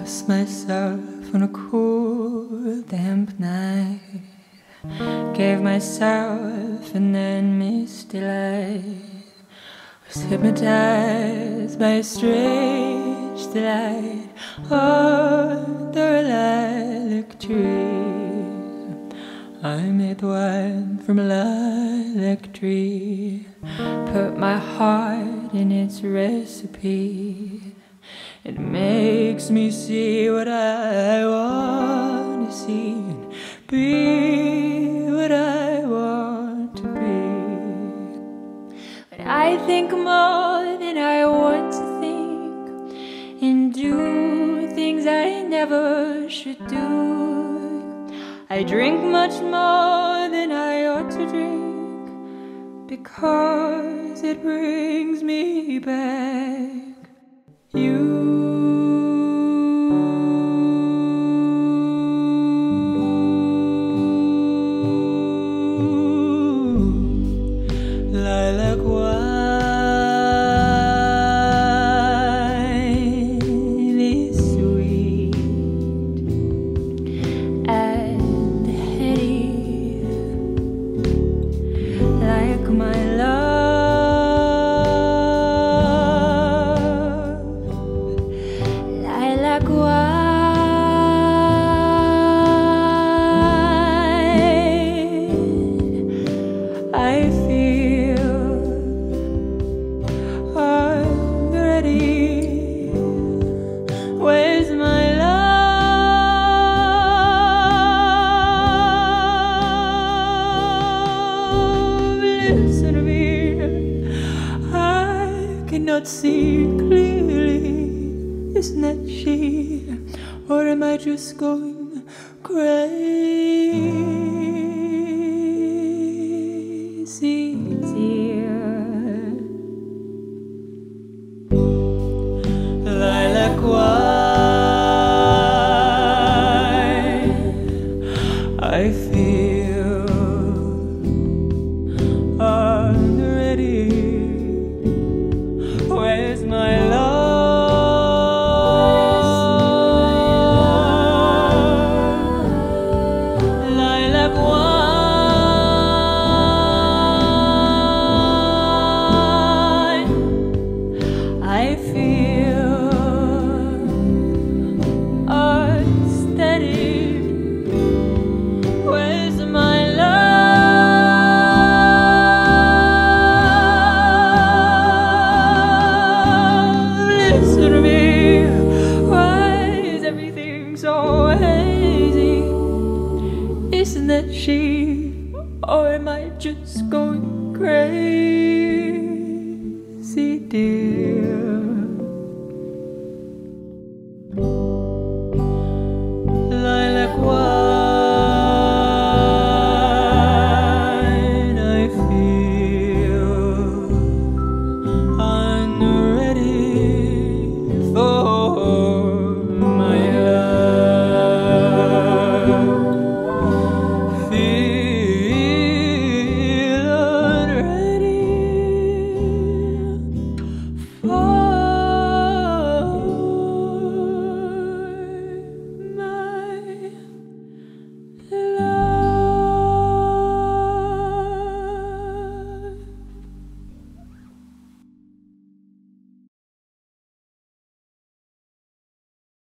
lost myself on a cool, damp night. Gave myself an then misty light. Was hypnotized by a strange delight under a lilac tree. I made wine from a lilac tree, put my heart in its recipe. It makes me see what I want to see and be what I want to be. But I think more than I want to think, and do things I never should do. I drink much more than I ought to drink, because it brings me back. Lilac wine is sweet and heady, like my love. Lilac wine, I feel unready. Where's my love? Listen to me, I cannot see clearly. Isn't that she, or am I just going crazy, dear? Lilac wine, I feel unready. Where's my love? Lilac wine, I feel unsteady. Where's my love? Listen to me, why is everything so hazy? Isn't that she, or am I just going crazy, dear?